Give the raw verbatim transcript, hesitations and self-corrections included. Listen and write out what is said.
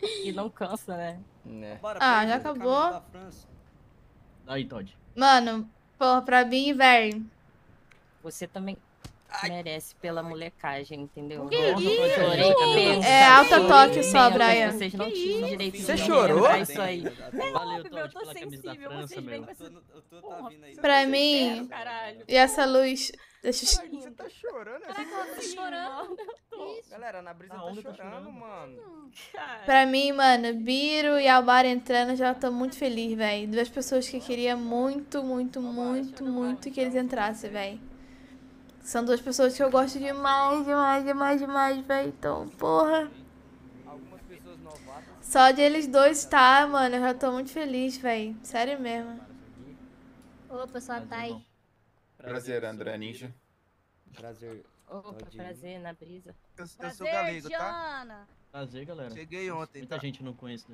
E não cansa, né? Né. Bora, Ah, pede já a camisa acabou? da França. Aí, Todd. Mano, porra, pra mim, velho. Você também merece pela molecagem, entendeu? Que Eu isso? chorei pensa, É alta chorei toque só, pensa, Brian. Vocês não Que tinham isso? direito Você de chorou? lembrar isso aí. Valeu, Óbvio, eu Todd, tô pela camisa da sensível, França, vocês vêm meu. com esse... O tu, tu tá Porra, vindo aí. Pra Sério, mim, caralho. e essa luz. Deixa eu. Todd, você tá chorando? Caraca, ela tá chorando. Galera, na brisa A tá onda tá chorando, chorando. mano. Cara. Pra mim, mano, Biro e Albar entrando, eu já tô muito feliz, velho. Duas pessoas que eu queria muito, muito, muito, muito que eles entrassem, velho. São duas pessoas que eu gosto demais, demais, demais, demais, velho. Então, porra. Algumas pessoas novatas. Só de eles dois estar, mano, eu já tô muito feliz, velho. Sério mesmo. Opa, só tá aí. Prazer, André Ninja. Prazer. Opa, Pode ir. prazer na brisa. Eu, eu sou Prazer, galego, tá? Diana. Prazer, galera. Cheguei ontem, Muita tá? gente não conhece